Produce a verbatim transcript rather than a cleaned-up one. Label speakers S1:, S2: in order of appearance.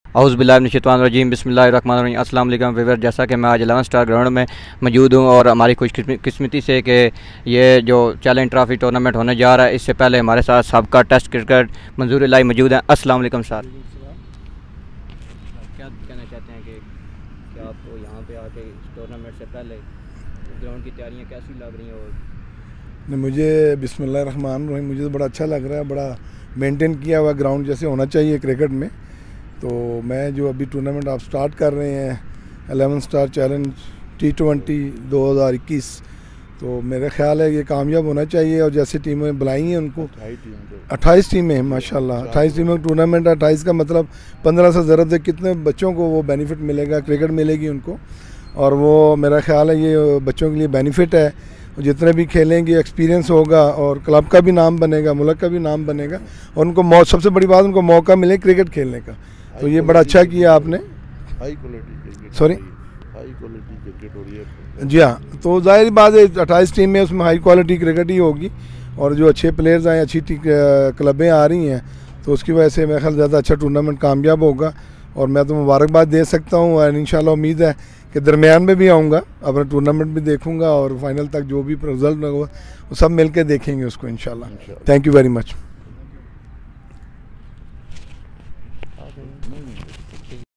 S1: औज़ुबिल्लाहिमिनश्शैतानिर्रजीम बिस्मिल्लाहिर्रहमानिर्रहीम। अस्सलाम वालेकुम व्यूअर्स, जैसा कि मैं आज इलेवन स्टार ग्राउंड में मौजूद हूँ और हमारी खुशकिस्मती से कि ये जो चैलेंज ट्रॉफी टूर्नामेंट होने जा रहा है, इससे पहले हमारे साथ सबका टेस्ट क्रिकेट मंजूर इलाही मौजूद है। अस्सलाम वालेकुम सर। क्या कहना चाहते हैं कि क्या आपको यहाँ पे आके इस टूर्नामेंट से पहले ग्राउंड की तैयारियाँ कैसी लग रही हैं? और
S2: मुझे बिस्मिल्लाहिर्रहमानिर्रहीम मुझे तो बड़ा अच्छा लग रहा है, बड़ा मेंटेन किया हुआ ग्राउंड जैसे होना चाहिए क्रिकेट में। तो मैं जो अभी टूर्नामेंट आप स्टार्ट कर रहे हैं eleven star challenge T twenty दो हज़ार इक्कीस, तो मेरा ख्याल है ये कामयाब होना चाहिए। और जैसे टीमें बुलाई हैं उनको अट्ठाईस टीमें हैं माशाल्लाह, अट्ठाईस टीमों का टूर्नामेंट है। अट्ठाईस का मतलब पंद्रह से ज़रूरत है, कितने बच्चों को वो बेनिफिट मिलेगा, क्रिकेट मिलेगी उनको। और वो मेरा ख्याल है ये बच्चों के लिए बेनिफिट है, जितने भी खेलेंगे एक्सपीरियंस होगा और क्लब का भी नाम बनेगा, मुल्क का भी नाम बनेगा। और उनको मौ सबसे बड़ी बात उनको मौका मिले क्रिकेट खेलने का, तो ये बड़ा अच्छा किया आपने।
S3: High quality
S2: sorry
S3: high quality cricket हो रही है
S2: जी हाँ, तो जाहिर बात है अट्ठाईस टीम में उसमें हाई क्वालिटी क्रिकेट ही होगी। और जो अच्छे प्लेयर्स आए, अच्छी क्लबें आ रही हैं, तो उसकी वजह से मेरा ख्याल ज़्यादा अच्छा टूर्नामेंट कामयाब होगा। और मैं तो मुबारकबाद दे सकता हूँ और इंशाल्लाह उम्मीद है कि दरमियान में भी आऊँगा, अपना टूर्नामेंट भी देखूँगा और फाइनल तक जो भी रिजल्ट होगा वो सब मिल के देखेंगे उसको इंशाल्लाह। Thank you very much.